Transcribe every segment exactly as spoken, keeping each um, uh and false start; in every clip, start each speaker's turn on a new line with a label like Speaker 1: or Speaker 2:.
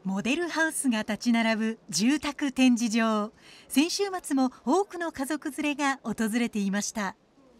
Speaker 1: モデルハウスが立ち並ぶ住宅展示場。先週末も多くの家族連れが訪れていました。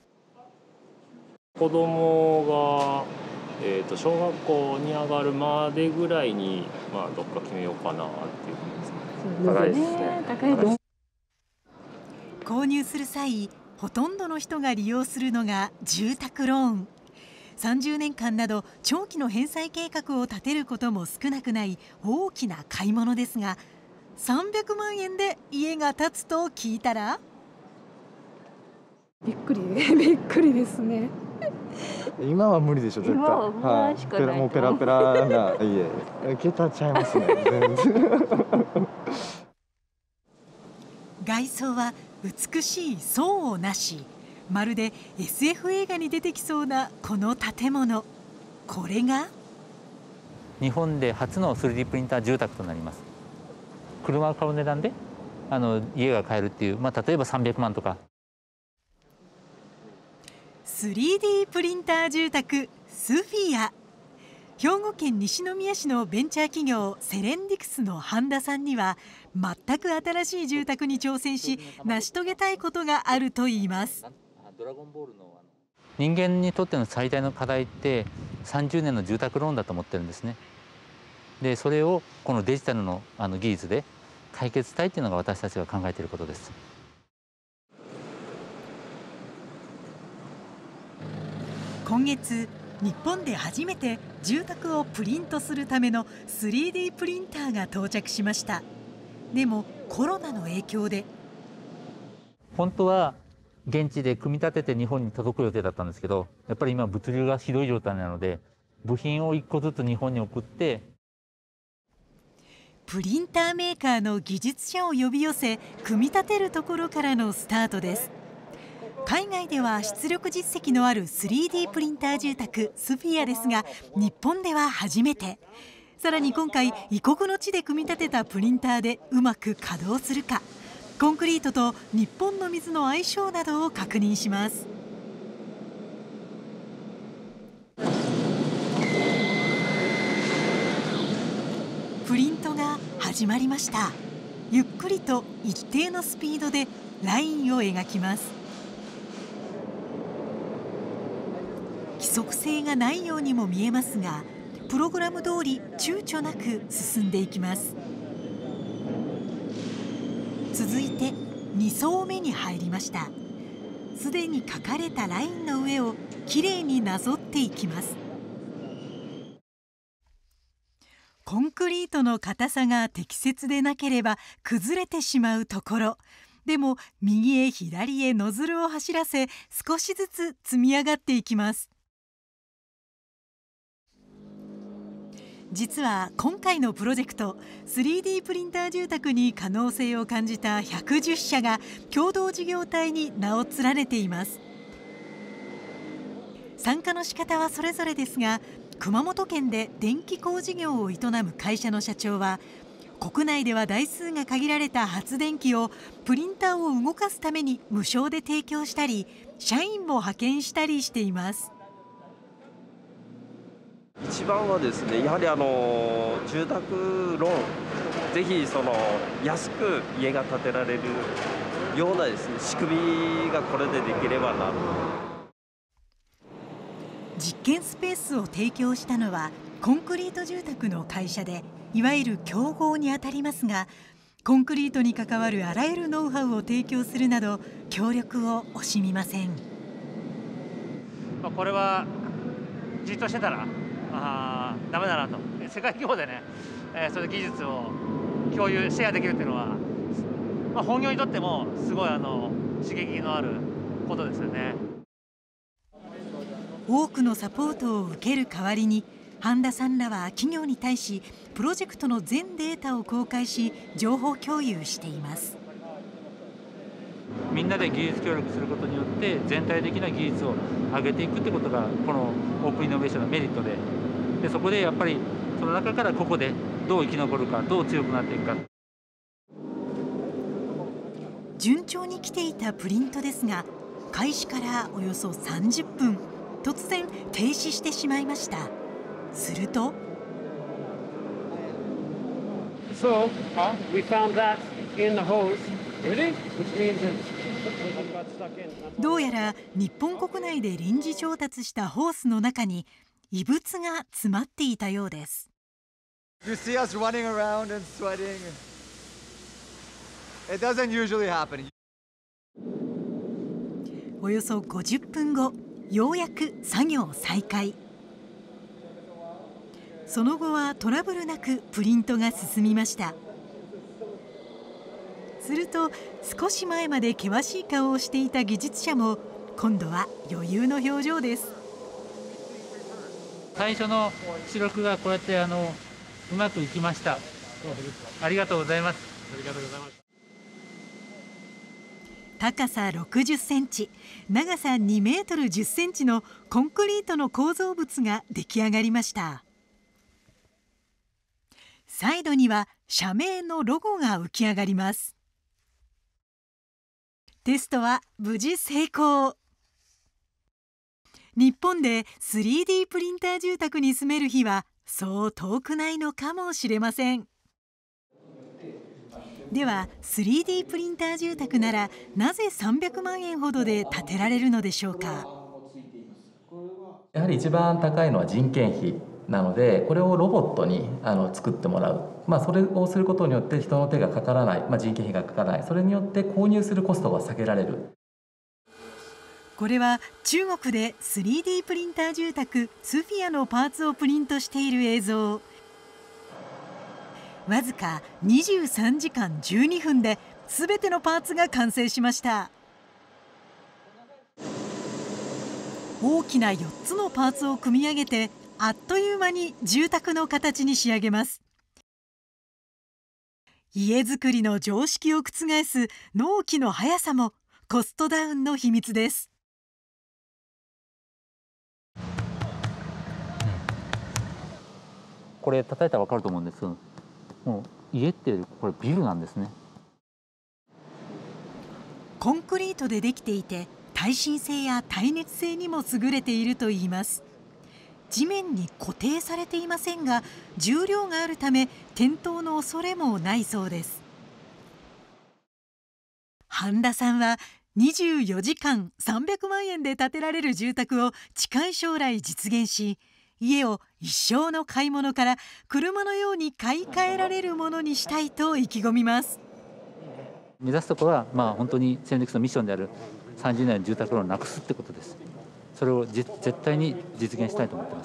Speaker 2: 子供が、えー、と小学校に上がるまでぐらいに、まあ、どっか決めようかなっていう感じですね。高いですね。高いです。
Speaker 1: 購入する際、ほとんどの人が利用するのが住宅ローン。さんじゅうねんかんなど長期の返済計画を立てることも少なくない大きな買い物ですが、さんびゃくまんえんで家が建つと聞いたら
Speaker 3: びっくりびっくりですね。
Speaker 4: 今は無理でしょ絶対。
Speaker 5: 今は不安しかない、
Speaker 4: はい、もうペラペラな家桁ちゃいますね全然
Speaker 1: 外装は美しい層をなし、まるで エスエフ 映画に出てきそうなこの建物。これが
Speaker 6: 日本で初の スリーディー プリンター住宅となります。車を買う値段であの家が買えるっていう、まあ、例えばさんびゃくまんとか。
Speaker 1: スリーディー プリンター住宅スフィア。兵庫県西宮市のベンチャー企業セレンディクスの半田さんには、全く新しい住宅に挑戦し成し遂げたいことがあるといいます。
Speaker 6: 人間にとっての最大の課題ってさんじゅうねんの住宅ローンだと思ってるんですね。でそれをこのデジタルのあの技術で解決したいっていうのが私たちが考えていることです。
Speaker 1: 今月、日本で初めて住宅をプリントするための スリーディー プリンターが到着しました。でもコロナの影響で
Speaker 6: 本当は現地で組み立てて日本に届く予定だったんですけど、やっぱり今物流がひどい状態なので部品をいっこずつ日本に送って、
Speaker 1: プリンターメーカーの技術者を呼び寄せ組み立てるところからのスタートです。海外では出力実績のある スリーディー プリンター住宅スフィアですが、日本では初めて。さらに今回異国の地で組み立てたプリンターでうまく稼働するか、コンクリートと日本の水の相性などを確認します。プリントが始まりました。ゆっくりと一定のスピードでラインを描きます。規則性がないようにも見えますが、プログラム通り躊躇なく進んでいきます。続いてに層目に入りました。すでに書かれたラインの上をきれいになぞっていきます。コンクリートの硬さが適切でなければ崩れてしまうところ。でも右へ左へノズルを走らせ、少しずつ積み上がっていきます。実は今回のプロジェクト、スリーディー プリンター住宅に可能性を感じたひゃくじゅっしゃが共同事業体に名を連ねています。参加の仕方はそれぞれですが、熊本県で電気工事業を営む会社の社長は、国内では台数が限られた発電機をプリンターを動かすために無償で提供したり、社員も派遣したりしています。
Speaker 7: 一番はですね、やはりあの住宅ローン、ぜひその安く家が建てられるようなですね、仕組みがこれでできればなと。
Speaker 1: 実験スペースを提供したのはコンクリート住宅の会社で、いわゆる競合にあたりますが、コンクリートに関わるあらゆるノウハウを提供するなど協力を惜しみません。
Speaker 8: これはじっとしてたらあダメだなと、世界規模でね、えー、そういう技術を共有シェアできるっていうのは、まあ、本業にとってもすごいあの刺激のあることですよね。
Speaker 1: 多くのサポートを受ける代わりに、半田さんらは企業に対しプロジェクトの全データを公開し情報共有しています。
Speaker 6: みんなで技術協力することによって全体的な技術を上げていくってことがこのオープンイノベーションのメリットで、でそこでやっぱりその中からここでどう生き残るか、どう強くなっていくか。
Speaker 1: 順調に来ていたプリントですが、開始からおよそさんじゅっぷん、突然停止してしまいました。すると
Speaker 5: So uh, we found that in the hose, really? Which means it's
Speaker 1: どうやら日本国内で臨時調達したホースの中に異物が詰まっていたようです。
Speaker 4: You see us running around and sweating. It doesn't usually happen.
Speaker 1: およそごじゅっぷんご、ようやく作業再開。その後はトラブルなくプリントが進みました。すると少し前まで険しい顔をしていた技術者も今度は余裕の表情です。
Speaker 6: 最初の出力がこうやってあのうまくいきました。ありがとうございます。ありがとうございます。
Speaker 1: 高さろくじゅっセンチ、長さにメートルじゅっセンチのコンクリートの構造物が出来上がりました。サイドには社名のロゴが浮き上がります。テストは無事成功。日本で スリーディー プリンター住宅に住める日はそう遠くないのかもしれません。では スリーディー プリンター住宅ならなぜさんびゃくまんえんほどで建てられるのでしょうか。
Speaker 9: やはり一番高いのは人件費なので、これをロボットにあの作ってもらう、まあ、それをすることによって人の手がかからない、まあ、人件費がかからない、それによって購入するコストが下げられる。
Speaker 1: これは中国で スリーディー プリンター住宅スフィアのパーツをプリントしている映像。わずかにじゅうさんじかんじゅうにふんで全てのパーツが完成しました。大きなよっつのパーツを組み上げてあっという間に住宅の形に仕上げます。家づくりの常識を覆す納期の速さもコストダウンの秘密です。
Speaker 6: これ叩いたら分かると思うんですけど、もう家ってこれビルなんですね。
Speaker 1: コンクリートでできていて耐震性や耐熱性にも優れているといいます。地面に固定されていませんが重量があるため転倒の恐れもないそうです。半田さんはにじゅうよじかんさんびゃくまんえんで建てられる住宅を近い将来実現し、家を一生の買い物から車のように買い替えられるものにしたいと意気込みます。
Speaker 6: 目指すところは、まあ、本当にセンデックスのミッションであるさんじゅうねんの住宅ローンをなくすってことです。それをじ絶対に実現したいと思っています。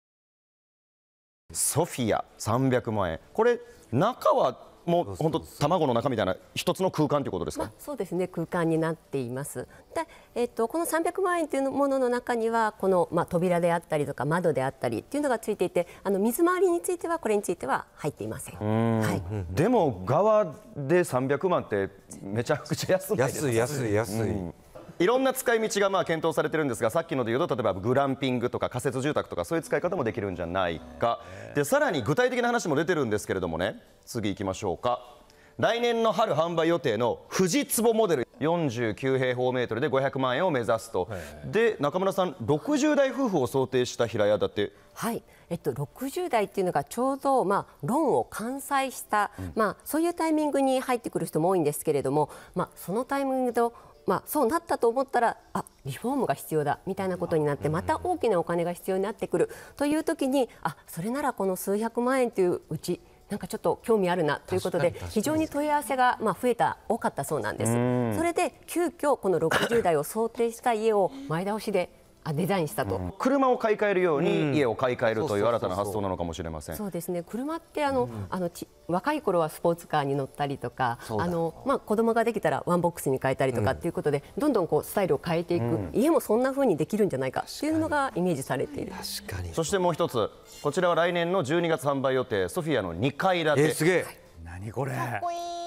Speaker 10: ソフィアさんびゃくまんえん、これ中はもう本当卵の中みたいな一つの空間ということですか。
Speaker 11: まあ、そうですね、空間になっています。で、えっとこのさんびゃくまんえんというものの中にはこのまあ扉であったりとか窓であったりっていうのがついていて、あの水回りについてはこれについては入っていません。はい、
Speaker 10: でも側でさんびゃくまんってめちゃくちゃ安いですね。
Speaker 12: 安い安い安い。うん、
Speaker 10: いろんな使い道がまあ検討されてるんですが、さっきのでいうと例えばグランピングとか仮設住宅とかそういう使い方もできるんじゃないか。でさらに具体的な話も出てるんですけれどもね、次行きましょうか。来年の春販売予定の富士坪モデルよんじゅうきゅうへいほうメートルでごひゃくまんえんを目指すと。で中村さん、ろくじゅうだい夫婦を想定した平屋建て。
Speaker 11: はい、えっと、ろくじゅうだいっていうのがちょうど、まあ、ローンを完済した、うん、まあ、そういうタイミングに入ってくる人も多いんですけれども、まあ、そのタイミングでまあ、そうなったと思ったらあリフォームが必要だみたいなことになってまた大きなお金が必要になってくるという時に、あそれならこの数百万円といううちなんかちょっと興味あるなということで非常に問い合わせがまあ増えた多かったそうなんです。それで急遽このろくじゅうだいを想定した家を前倒しでデザインしたと、うん、
Speaker 10: 車を買い替えるように家を買い替えるという新たな発想なのかもしれません。
Speaker 11: そうですね、車ってあの、うん、あのち若い頃はスポーツカーに乗ったりとか、あの、まあ、子供ができたらワンボックスに変えたりとかっていうことで、うん、どんどんこうスタイルを変えていく、うん、家もそんな風にできるんじゃないかっていうのがイメージされている。
Speaker 10: 確かに。そしてもう一つ、こちらは来年のじゅうにがつ販売予定ソフィアのにかい建て。
Speaker 12: えー、すげえ、はい、何これ。かっこいい。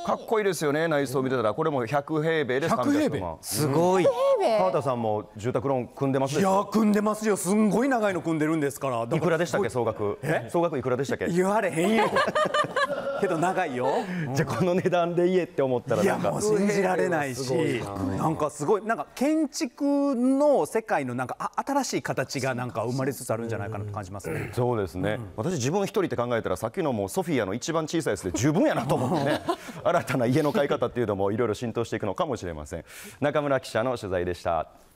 Speaker 10: かっこいいですよね。内装見てたらこれもひゃくへいべいでさんびゃくまん。
Speaker 12: すごい。
Speaker 10: 川田さんも住宅ローン組んでますでしょ。
Speaker 12: いや組んでますよ。すんごい長いの組んでるんですから。
Speaker 10: いくらでしたっけ総額？え？総額いくらでしたっけ？
Speaker 12: 言われへんよ。けど長いよ。
Speaker 10: じゃあこの値段で家って思ったらなんか
Speaker 12: いやもう信じられないし、なんかすごいなんか建築の世界のなんかあ新しい形がなんか生まれつつあるんじゃないかなと感じますね。
Speaker 10: そうですね。私自分一人って考えたらさっきのもうソフィアの一番小さいやつで十分やなと思ってね。新たな家の買い方っていうのもいろいろ浸透していくのかもしれません。中村記者の取材でした。